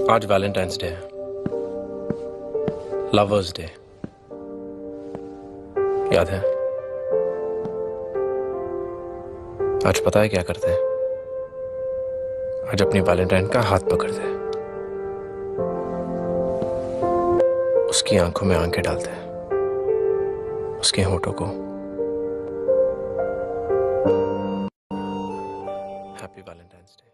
आज Valentine's day है, lovers day, याद है? आज पता है क्या करते हैं? आज अपनी वैलेंटाइन का हाथ पकड़ते हैं, उसकी आंखों में आंखें डालते हैं, उसके होठों को। Happy Valentine's day.